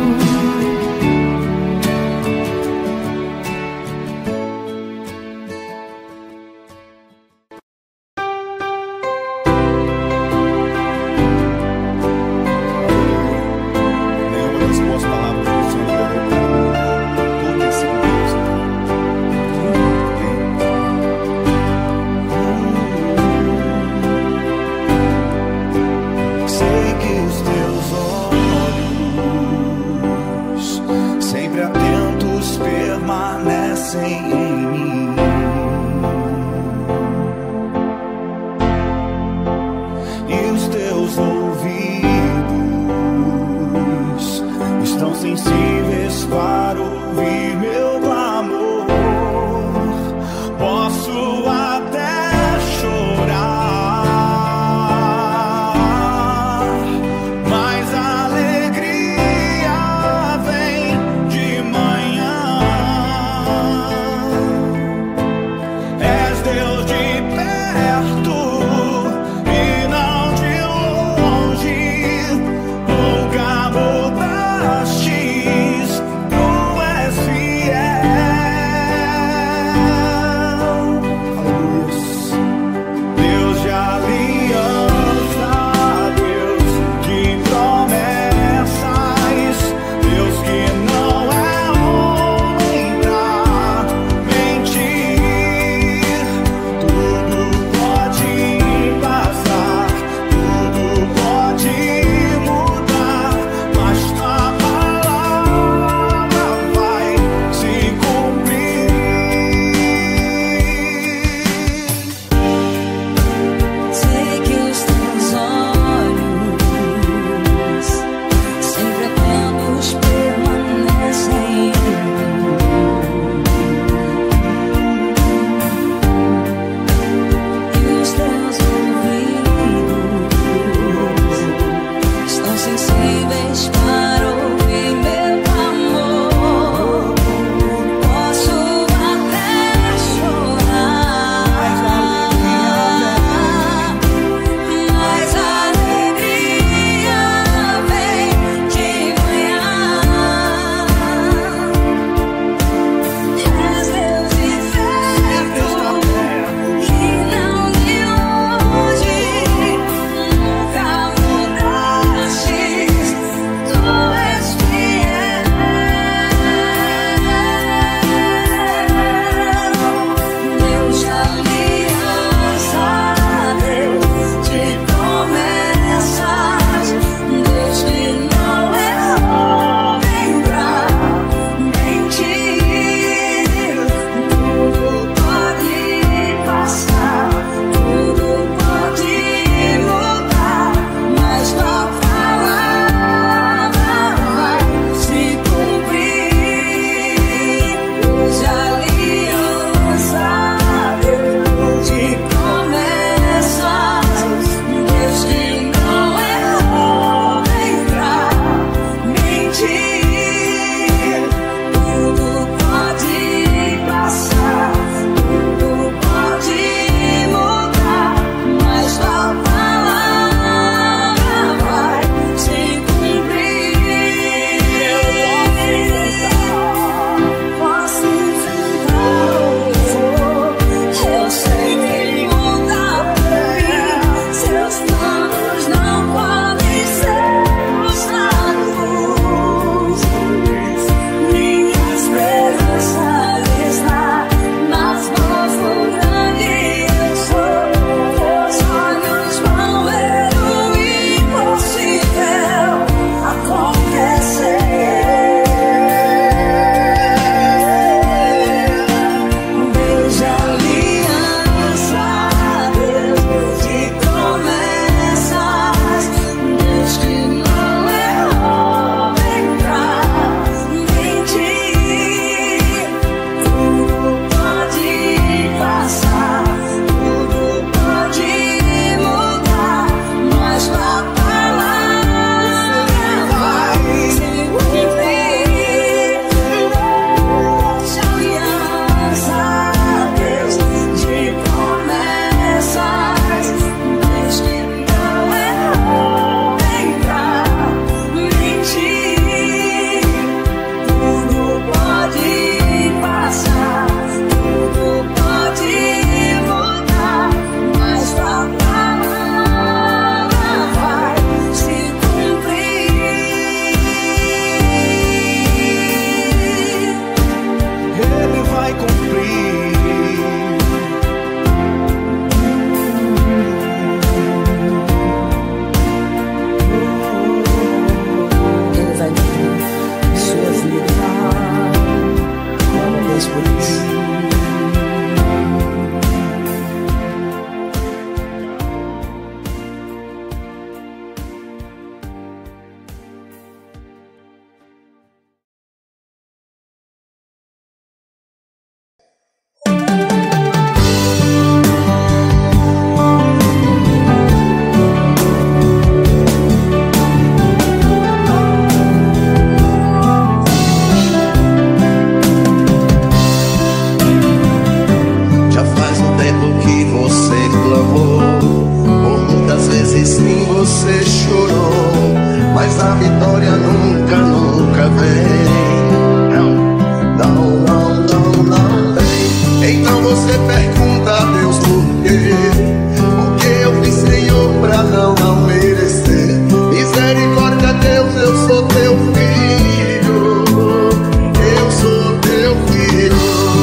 S5: essa vitória nunca, nunca vem. Não, não, não, não, não vem. Então você pergunta a Deus por quê? O que eu fiz, Senhor, pra não, não merecer? Misericórdia, Deus, eu sou teu filho. Eu sou teu filho.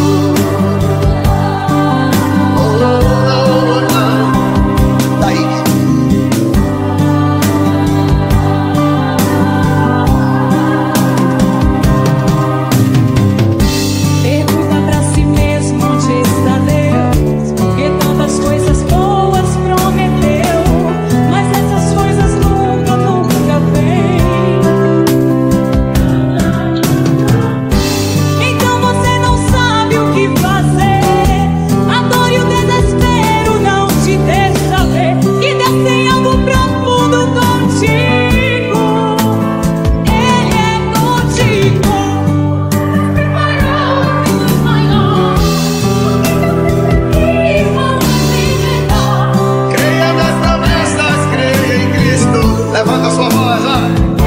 S5: Oh, oh, oh. Daí.
S6: Pergunta pra si mesmo onde está Deus, porque tantas coisas boas prometeu, mas essas coisas nunca, nunca vêm. Então você não sabe o que fazer, a dor e o desespero não te deixa ver que Deus tem algo profundo contigo. Ele é contigo.
S5: Creia nas promessas, creia em Cristo. Levanta sua voz lá.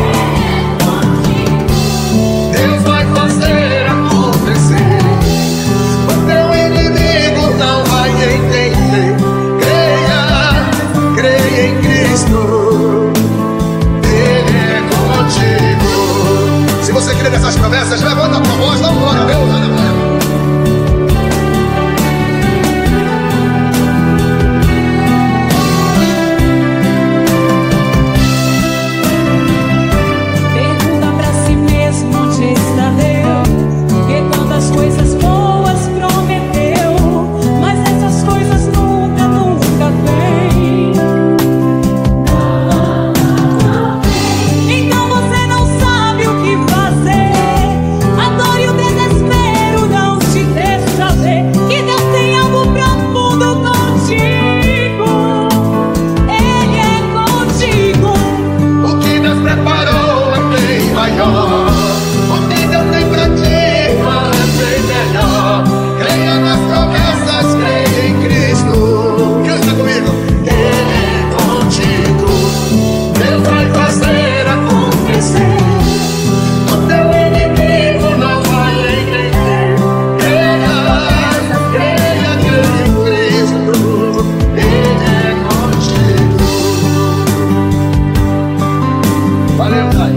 S5: Deus vai fazer acontecer. O teu inimigo não vai entender. Creia, creia em Cristo. Ele é contigo. Se você crê nessas promessas, levanta a tua voz, vamos embora, viu?
S6: Pergunta pra si mesmo onde está Deus, porque tantas coisas boas prometeu, mas essas coisas nunca, nunca vêm. Então você não sabe o que fazer, a dor e o desespero não te deixa ver que Deus tem algo profundo contigo. Ele é contigo.
S5: O que Deus preparou é bem maior. O que Deus tem pra ti é bem melhor. Creia nas promessas, creia em Cristo. Canta comigo. Ele é contigo. Deus vai fazer acontecer. O teu inimigo não vai entender. Creia, creia, creia em Cristo. Ele é contigo. Valeu, Thay.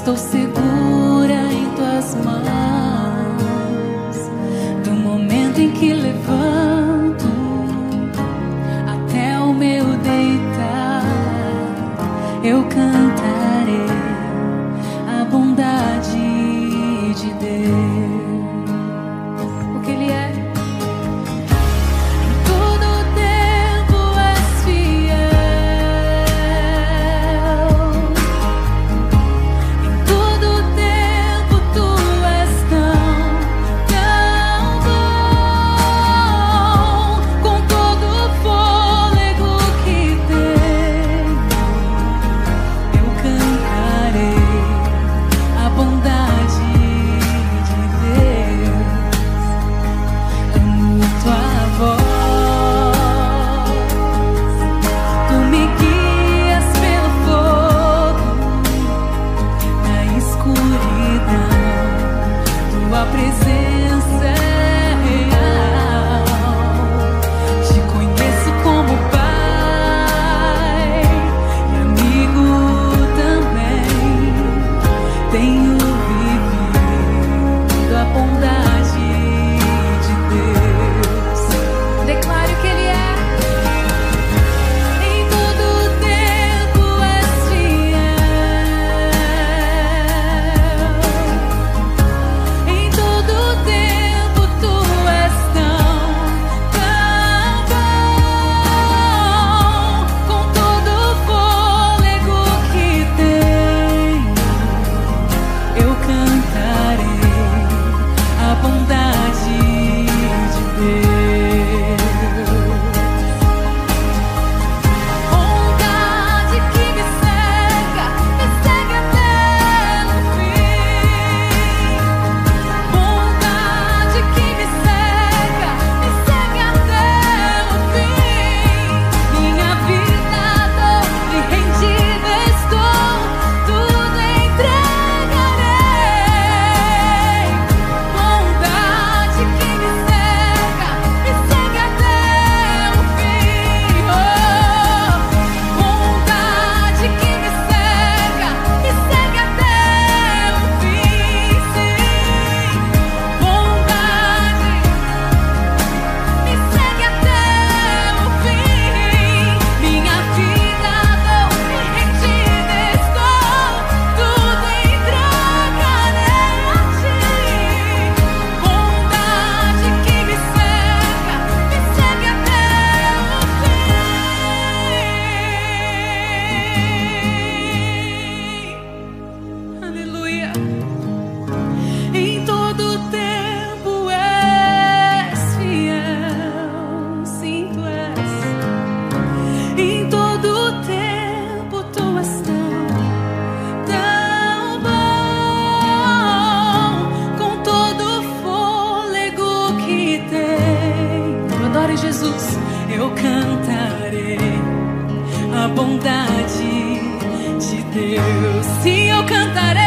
S6: Estou segura em tuas mãos. Do momento em que levanto até o meu deitar, eu cantarei a bondade de Deus. O que Ele é? Em todo tempo és fiel. Em todo tempo tu és tão, tão bom. Com todo o fôlego que tenho, eu cantarei a bondade de Deus. Amo tua voz, tu me guias pelo fogo, na escuridão, tua presença é real. Te conheço como Pai e amigo também. Tenho vivido a bondade de Deus. Declaro que Ele é. Em todo tempo és fiel. Em todo tempo tu és tão, tão bom. Com todo o fôlego que tenho, eu cantarei a bondade de Deus. Bondade que me cega, me segue até o fim. Bondade que me cega, me segue até o fim. Minha vida dou e rendida estou, tudo entregarei. Bondade que me cega, me segue até o fim. Oh, bondade que me cega, me segue até o fim. Sim, bondade me segue até o fim. Minha vida dou e rendida estou, tudo entregarei a ti. Bondade que me cega, me segue até o fim. Aleluia. Em todo tempo és fiel, sim, tu és. Em todo tempo tu és tão, tão bom. Com todo o fôlego que tenho, eu adoro Jesus, eu cantarei a bondade de Deus. Sim, eu cantarei